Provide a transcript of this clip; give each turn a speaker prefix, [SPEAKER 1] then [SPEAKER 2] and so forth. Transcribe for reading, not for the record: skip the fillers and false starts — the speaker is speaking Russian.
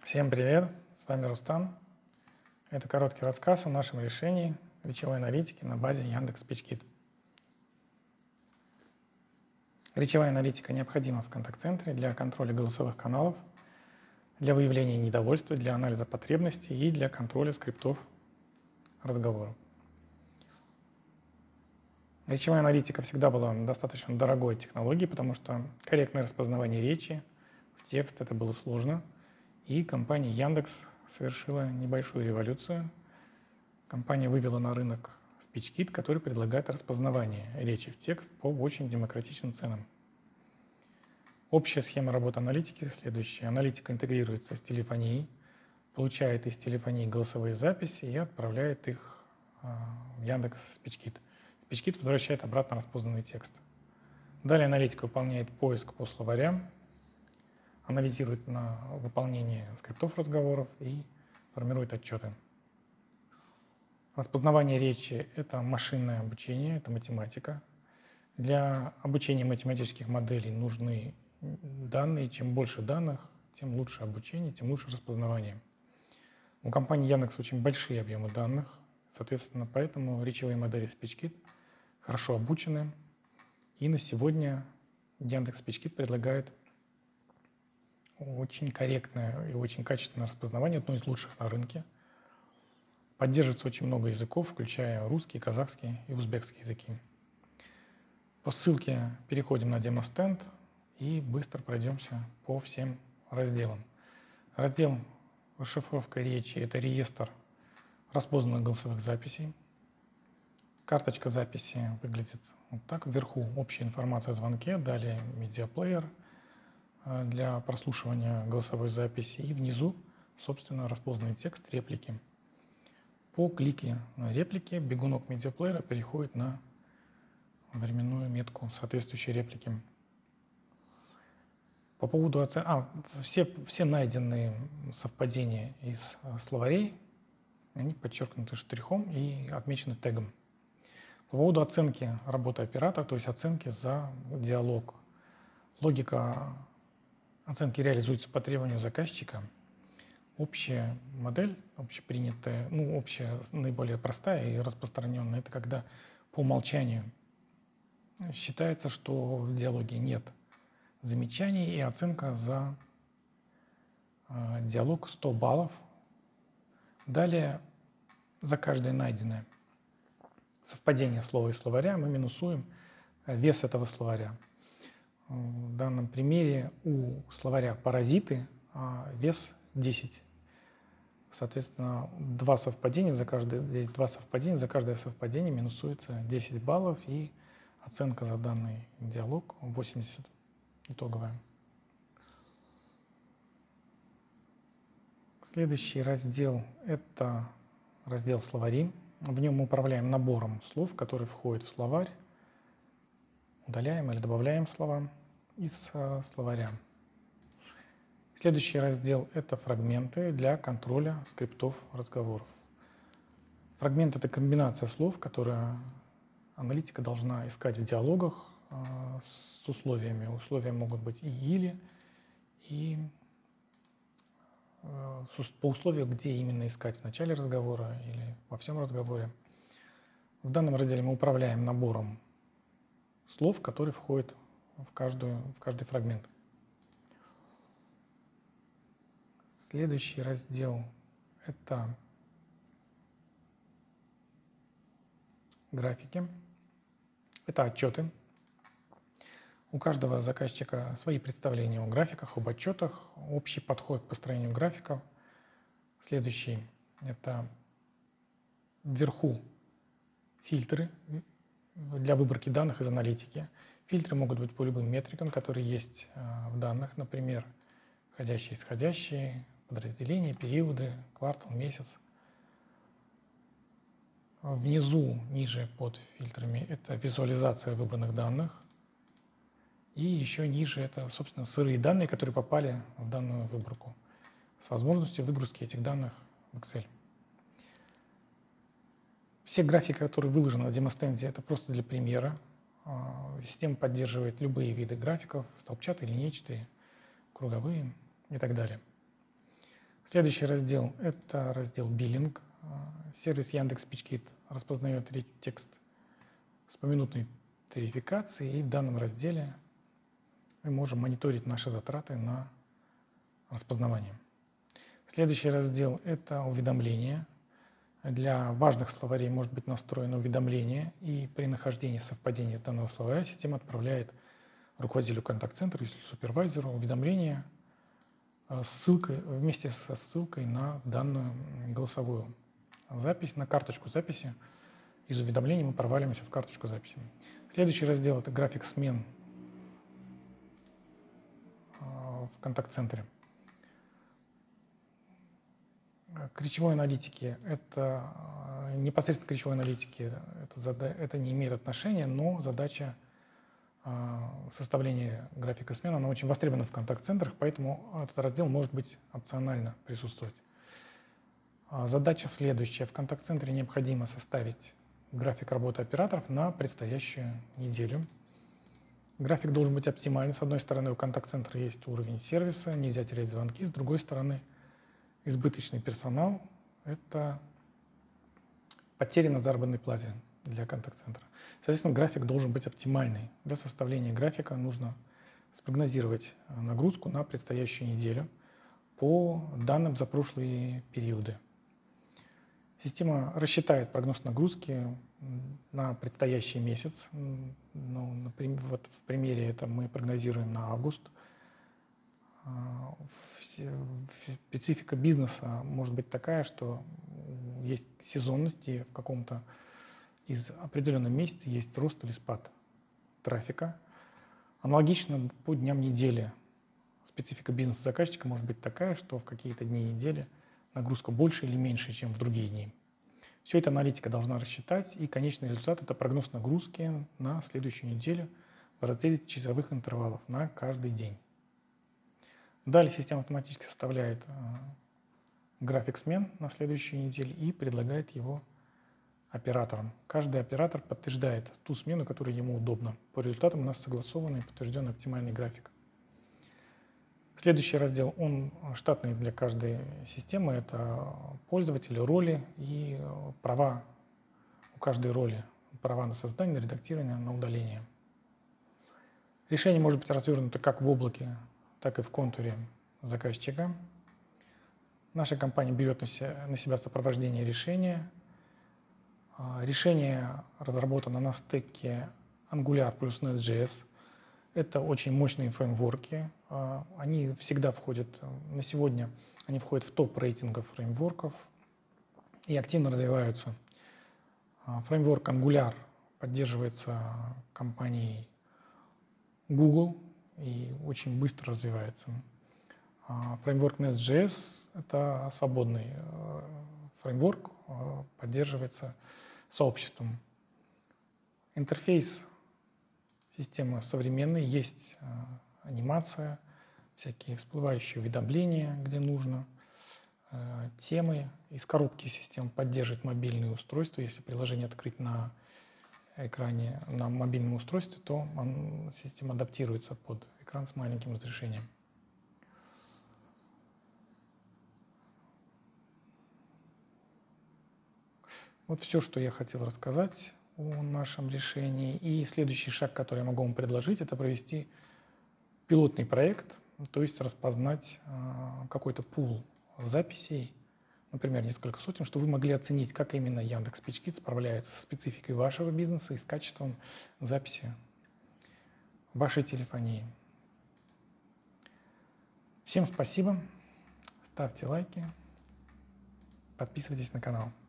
[SPEAKER 1] Всем привет, с вами Рустам. Это короткий рассказ о нашем решении речевой аналитики на базе Яндекс.Спичкит. Речевая аналитика необходима в контакт-центре для контроля голосовых каналов, для выявления недовольства, для анализа потребностей и для контроля скриптов разговора. Речевая аналитика всегда была достаточно дорогой технологией, потому что корректное распознавание речи в текст — это было сложно. И компания Яндекс совершила небольшую революцию. Компания вывела на рынок SpeechKit, который предлагает распознавание речи в текст по очень демократичным ценам. Общая схема работы аналитики следующая. Аналитика интегрируется с телефонией, получает из телефонии голосовые записи и отправляет их в Яндекс SpeechKit. SpeechKit возвращает обратно распознанный текст. Далее аналитика выполняет поиск по словарям, анализирует на выполнение скриптов разговоров и формирует отчеты. Распознавание речи — это машинное обучение, это математика. Для обучения математических моделей нужны данные. Чем больше данных, тем лучше обучение, тем лучше распознавание. У компании Яндекс очень большие объемы данных, соответственно, поэтому речевые модели SpeechKit хорошо обучены. И на сегодня Яндекс.Спичкит предлагает очень корректное и очень качественное распознавание, одно из лучших на рынке. Поддерживается очень много языков, включая русский, казахский и узбекский языки. По ссылке переходим на демо-стенд и быстро пройдемся по всем разделам. Раздел «Расшифровка речи» — это реестр распознанных голосовых записей. Карточка записи выглядит вот так. Вверху общая информация о звонке, далее медиаплеер для прослушивания голосовой записи и внизу, собственно, распознанный текст, реплики. По клике на реплики бегунок медиаплеера переходит на временную метку соответствующей реплики. По поводу все найденные совпадения из словарей, они подчеркнуты штрихом и отмечены тегом. По поводу оценки работы оператора, то есть оценки за диалог. Логика оценки реализуется по требованию заказчика. Общая модель, общепринятая, общая, наиболее простая и распространенная — это когда по умолчанию считается, что в диалоге нет замечаний, и оценка за диалог 100 баллов. Далее за каждое найденное совпадение слова и словаря мы минусуем вес этого словаря. В данном примере у словаря «паразиты» вес 10. Соответственно, два совпадения, за каждое совпадение минусуется 10 баллов, и оценка за данный диалог 80 итоговая. Следующий раздел — это раздел «Словари». В нем мы управляем набором слов, которые входят в словарь, удаляем или добавляем слова из словаря. Следующий раздел — это фрагменты для контроля скриптов разговоров. Фрагмент — это комбинация слов, которые аналитика должна искать в диалогах с условиями. Условия могут быть и «или», и по условию, где именно искать: в начале разговора или во всем разговоре. В данном разделе мы управляем набором слов, которые входят в каждый фрагмент. Следующий раздел — это графики, это отчеты. У каждого заказчика свои представления о графиках, об отчетах, общий подход к построению графиков. Следующий — это вверху фильтры для выборки данных из аналитики. Фильтры могут быть по любым метрикам, которые есть в данных, например, входящие, исходящие, подразделения, периоды, квартал, месяц. Внизу, ниже под фильтрами, это визуализация выбранных данных. И еще ниже это, собственно, сырые данные, которые попали в данную выборку, с возможностью выгрузки этих данных в Excel. Все графики, которые выложены на демостенде, это просто для примера. Система поддерживает любые виды графиков: столбчатые, линейчатые, круговые и так далее. Следующий раздел – это раздел «Биллинг». Сервис Яндекс.Спичкит распознает текст с поминутной тарификацией, и в данном разделе мы можем мониторить наши затраты на распознавание. Следующий раздел – это уведомления. Для важных словарей может быть настроено уведомление, и при нахождении совпадения данного словаря система отправляет руководителю контакт-центра или супервайзеру уведомление вместе со ссылкой на данную голосовую запись, на карточку записи. Из уведомлений мы проваливаемся в карточку записи. Следующий раздел – это график смен в контакт-центре. Ключевой аналитики – это непосредственно ключевой аналитики, это не имеет отношения, но задача составления графика смен, она очень востребована в контакт-центрах, поэтому этот раздел может быть опционально присутствовать. Задача следующая. В контакт-центре необходимо составить график работы операторов на предстоящую неделю. График должен быть оптимальный. С одной стороны, у контакт-центра есть уровень сервиса, нельзя терять звонки. С другой стороны, избыточный персонал – это потери на заработной плате для контакт-центра. Соответственно, график должен быть оптимальный. Для составления графика нужно спрогнозировать нагрузку на предстоящую неделю по данным за прошлые периоды. Система рассчитает прогноз нагрузки на предстоящий месяц. Вот в примере это мы прогнозируем на август. Специфика бизнеса может быть такая, что есть сезонность, и в каком-то из определенном месяце есть рост или спад трафика. Аналогично по дням недели. Специфика бизнеса заказчика может быть такая, что в какие-то дни недели нагрузка больше или меньше, чем в другие дни. Все это аналитика должна рассчитать, и конечный результат – это прогноз нагрузки на следующую неделю в разрезе часовых интервалов на каждый день. Далее система автоматически составляет график смен на следующую неделю и предлагает его операторам. Каждый оператор подтверждает ту смену, которая ему удобна. По результатам у нас согласованный и подтвержденный оптимальный график. Следующий раздел, он штатный для каждой системы. Это пользователи, роли и права у каждой роли. Права на создание, на редактирование, на удаление. Решение может быть развернуто как в облаке, так и в контуре заказчика. Наша компания берет на себя сопровождение решения. Решение разработано на стеке Angular плюс Nest.js. Это очень мощные фреймворки. Они всегда входят, на сегодня они входят в топ рейтингов фреймворков и активно развиваются. Фреймворк Angular поддерживается компанией Google и очень быстро развивается. Фреймворк Nest.js – это свободный фреймворк, поддерживается сообществом. Интерфейс системы современный, есть анимация, всякие всплывающие уведомления, где нужно, темы. Из коробки система поддерживает мобильные устройства. Если приложение открыть на экране на мобильном устройстве, то система адаптируется под экран с маленьким разрешением. Вот все, что я хотел рассказать о нашем решении. И следующий шаг, который я могу вам предложить, это провести пилотный проект, то есть распознать какой-то пул записей, например, несколько сотен, чтобы вы могли оценить, как именно Яндекс.Спичкит справляется со спецификой вашего бизнеса и с качеством записи вашей телефонии. Всем спасибо, ставьте лайки, подписывайтесь на канал.